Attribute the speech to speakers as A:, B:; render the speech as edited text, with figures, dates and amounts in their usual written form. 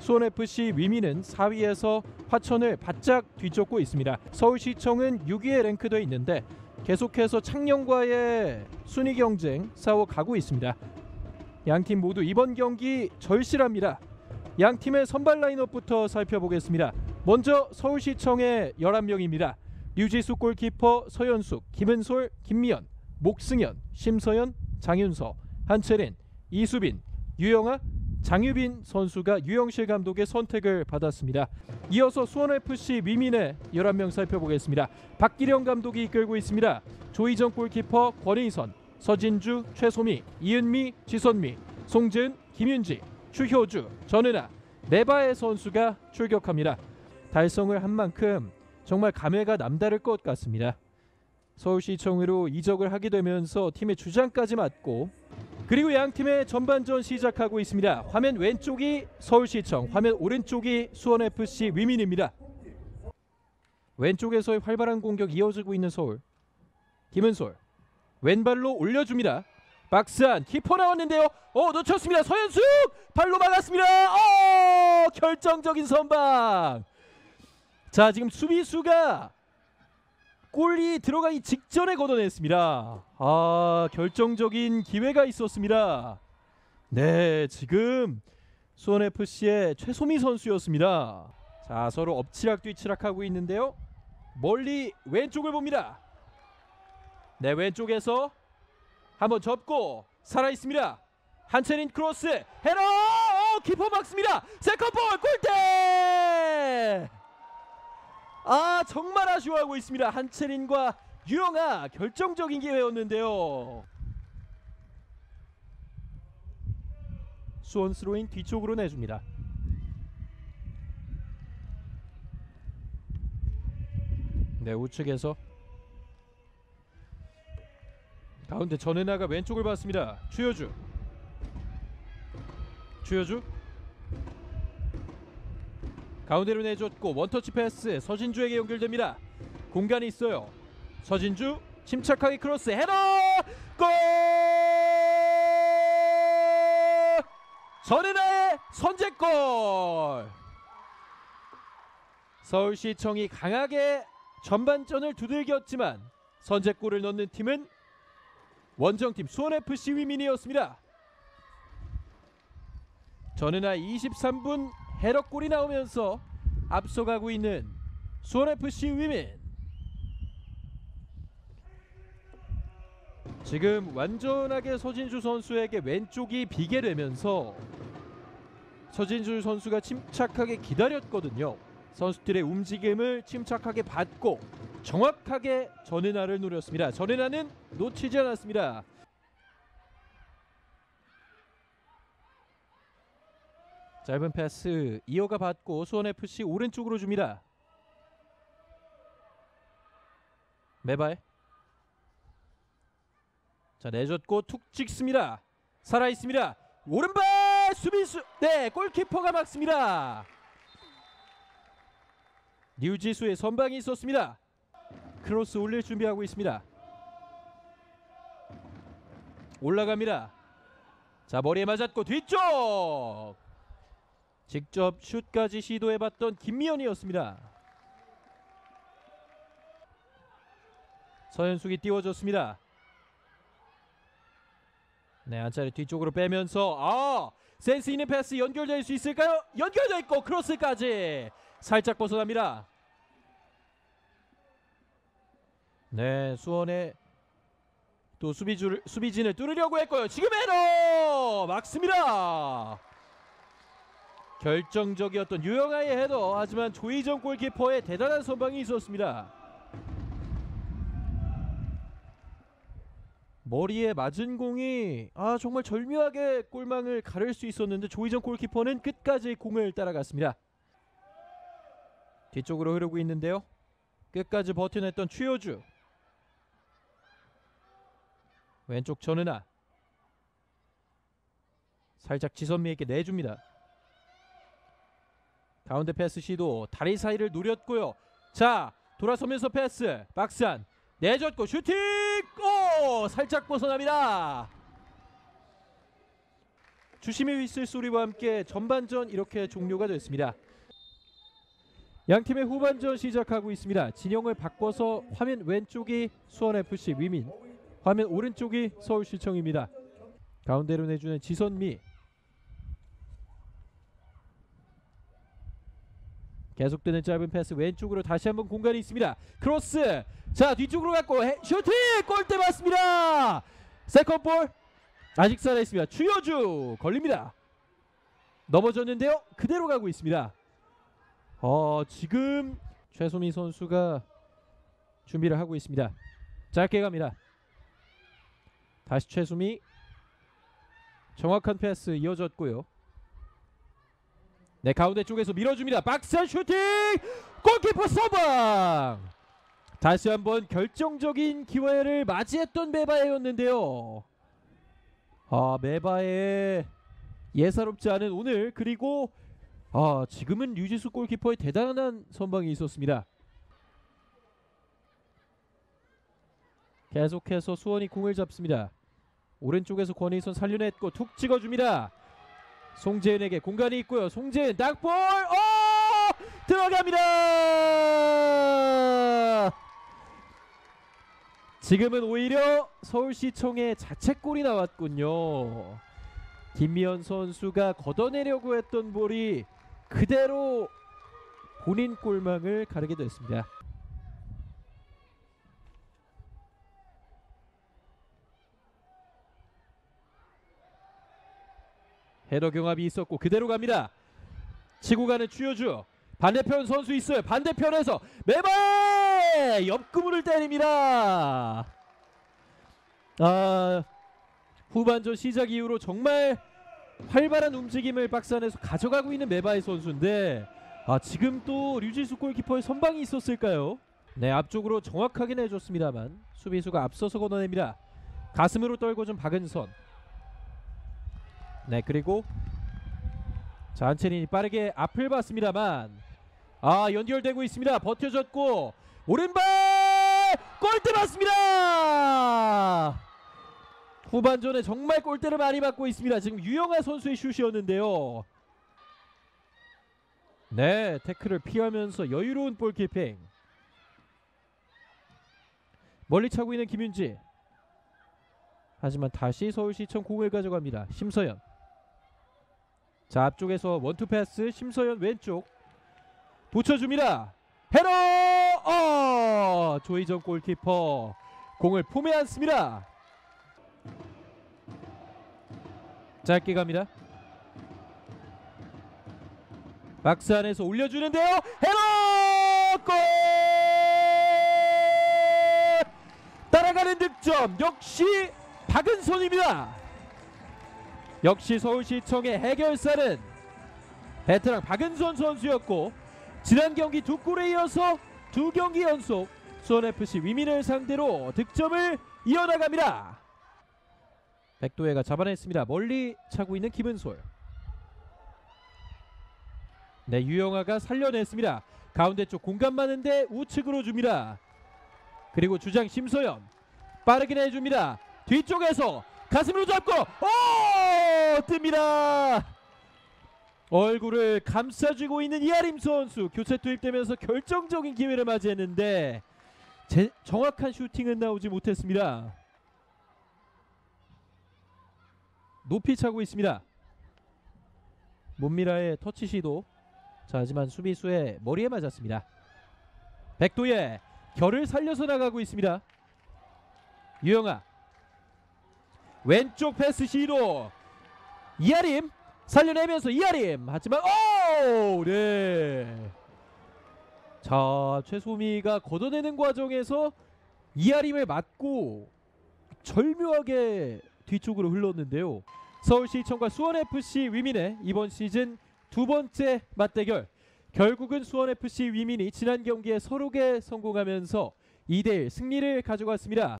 A: 수원FC 위민은 4위에서 화천을 바짝 뒤쫓고 있습니다. 서울시청은 6위에 랭크되어 있는데 계속해서 창녕과의 순위 경쟁 싸워가고 있습니다. 양팀 모두 이번 경기 절실합니다. 양팀의 선발 라인업부터 살펴보겠습니다. 먼저 서울시청의 11명입니다. 류지수 골키퍼, 서현숙, 김은솔, 김미연, 목승현, 심서연, 장윤서, 한채린, 이수빈, 유영아, 장유빈 선수가 유영실 감독의 선택을 받았습니다. 이어서 수원FC 위민의 11명 살펴보겠습니다. 박기령 감독이 이끌고 있습니다. 조희정 골키퍼, 권의선, 서진주, 최소미, 이은미, 지선미, 송지은, 김윤지, 추효주, 전은아, 메바의 선수가 출격합니다. 달성을 한 만큼 정말 감회가 남다를 것 같습니다. 서울시청으로 이적을 하게 되면서 팀의 주장까지 맡고, 그리고 양팀의 전반전 시작하고 있습니다. 화면 왼쪽이 서울시청, 화면 오른쪽이 수원FC 위민입니다. 왼쪽에서의 활발한 공격 이어지고 있는 서울. 김은솔 왼발로 올려줍니다. 박스안 키퍼 나왔는데요. 놓쳤습니다. 서현숙 발로 막았습니다. 결정적인 선방. 자, 지금 수비수가 골이 들어가기 직전에 걷어냈습니다. 결정적인 기회가 있었습니다. 네, 지금 수원FC의 최소미 선수였습니다. 자, 서로 엎치락뒤치락하고 있는데요. 멀리 왼쪽을 봅니다. 네, 왼쪽에서 한번 접고 살아있습니다. 한채린 크로스 헤더, 키퍼 막습니다. 세컨볼 골대. 정말 아쉬워하고 있습니다. 한채린과 유영아, 결정적인 기회였는데요. 수원 스로인 뒤쪽으로 내줍니다. 네, 우측에서 가운데 전은아가 왼쪽을 봤습니다. 추효주 가운데로 내줬고 원터치 패스 서진주에게 연결됩니다. 공간이 있어요. 서진주 침착하게 크로스 헤더, 골! 전은아의 선제골. 서울시청이 강하게 전반전을 두들겼지만 선제골을 넣는 팀은 원정팀 수원FC 위민이었습니다. 전은아 23분 헤더골이 나오면서 앞서가고 있는 수원FC 위민. 지금 완전하게 서진주 선수에게 왼쪽이 비게 되면서 서진주 선수가 침착하게 기다렸거든요. 선수들의 움직임을 침착하게 받고 정확하게 전은아를 노렸습니다. 전은아는 놓치지 않았습니다. 짧은 패스 이어가 받고 수원FC 오른쪽으로 줍니다. 메발. 자, 내줬고 툭 찍습니다. 살아있습니다. 오른발 수비수, 네, 골키퍼가 막습니다. 류지수의 선방이 있었습니다. 크로스 올릴 준비하고 있습니다. 올라갑니다. 자, 머리에 맞았고 뒤쪽 직접 슛까지 시도해봤던 김미연이었습니다. 서현숙이 띄워줬습니다. 네, 한 차례 뒤쪽으로 빼면서 센스 있는 패스 연결될 수 있을까요? 연결돼 있고 크로스까지 살짝 벗어납니다. 네, 수원의 또 수비진을 뚫으려고 했고요. 지금 헤더 막습니다. 결정적이었던 유영아의 헤더, 하지만 조희정 골키퍼의 대단한 선방이 있었습니다. 머리에 맞은 공이 정말 절묘하게 골망을 가를 수 있었는데 조희정 골키퍼는 끝까지 공을 따라갔습니다. 뒤쪽으로 흐르고 있는데요. 끝까지 버텨냈던 추효주. 왼쪽 전은아. 살짝 지선미에게 내줍니다. 가운데 패스 시도, 다리 사이를 노렸고요. 자, 돌아서면서 패스 박스안 내줬고 슈팅! 살짝 벗어납니다. 주심의 휘슬 소리와 함께 전반전 이렇게 종료가 됐습니다. 양팀의 후반전 시작하고 있습니다. 진영을 바꿔서 화면 왼쪽이 수원FC 위민, 화면 오른쪽이 서울시청입니다. 가운데로 내주는 지선미, 계속되는 짧은 패스 왼쪽으로 다시 한번 공간이 있습니다. 크로스, 자 뒤쪽으로 갔고 슈팅! 골대 맞습니다. 세컨볼 아직 살아있습니다. 추여주 걸립니다. 넘어졌는데요, 그대로 가고 있습니다. 지금 최소미 선수가 준비를 하고 있습니다. 짧게 갑니다. 다시 최소미, 정확한 패스 이어졌고요. 네, 가운데 쪽에서 밀어줍니다. 박스 슈팅! 골키퍼 서방! 다시 한번 결정적인 기회를 맞이했던 메바에였는데요. 메바에 예사롭지 않은 오늘, 그리고 지금은 류지수 골키퍼의 대단한 선방이 있었습니다. 계속해서 수원이 공을 잡습니다. 오른쪽에서 권희선 살려냈고 툭 찍어줍니다. 송재은에게 공간이 있고요. 송재은 땅볼 들어갑니다. 지금은 오히려 서울시청의 자책골이 나왔군요. 김미연 선수가 걷어내려고 했던 볼이 그대로 본인 골망을 가르게 됐습니다. 헤더 경합이 있었고 그대로 갑니다. 치고 가는 추여주, 반대편 선수 있어요. 반대편에서 메바에 옆구무를 때립니다. 후반전 시작 이후로 정말 활발한 움직임을 박스 안에서 가져가고 있는 메바이 선수인데 지금 또 류지수 골키퍼의 선방이 있었을까요? 네, 앞쪽으로 정확하게 내줬습니다만 수비수가 앞서서 걷어냅니다. 가슴으로 떨궈준 박은선. 네, 그리고 자 안체린이 빠르게 앞을 봤습니다만 연결되고 있습니다. 버텨줬고 오른발 골대 맞습니다. 후반전에 정말 골대를 많이 맞고 있습니다. 지금 유영하 선수의 슛이었는데요. 네, 태클을 피하면서 여유로운 볼키핑. 멀리 차고 있는 김윤지. 하지만 다시 서울시청 공을 가져갑니다. 심서연. 자, 앞쪽에서 원투 패스. 심서연 왼쪽 붙여줍니다. 헤더! 조희정 골키퍼 공을 품에 안습니다. 짧게 갑니다. 박스 안에서 올려주는데요. 헤더! 골! 따라가는 득점 역시 박은선입니다. 역시 서울시청의 해결사는 베테랑 박은선 선수였고 지난 경기 2골에 이어서 2경기 연속 수원FC 위민을 상대로 득점을 이어나갑니다. 백도혜가 잡아냈습니다. 멀리 차고 있는 김은솔. 네, 유영아가 살려냈습니다. 가운데 쪽 공간 많은데 우측으로 줍니다. 그리고 주장 심서연 빠르게 내줍니다. 뒤쪽에서 가슴으로 잡고 뜹니다. 얼굴을 감싸주고 있는 이아림 선수 교체 투입되면서 결정적인 기회를 맞이했는데 정확한 슈팅은 나오지 못했습니다. 높이 차고 있습니다. 문미라의 터치 시도. 자, 하지만 수비수의 머리에 맞았습니다. 백도예 결을 살려서 나가고 있습니다. 유영아 왼쪽 패스 시도. 이아림 살려내면서 이아림. 하지만 네. 자, 최소미가 걷어내는 과정에서 이아림을 맞고 절묘하게 뒤쪽으로 흘렀는데요. 서울시청과 수원FC 위민의 이번 시즌 두 번째 맞대결. 결국은 수원FC 위민이 지난 경기에 서록에 성공하면서 2대1 승리를 가져갔습니다.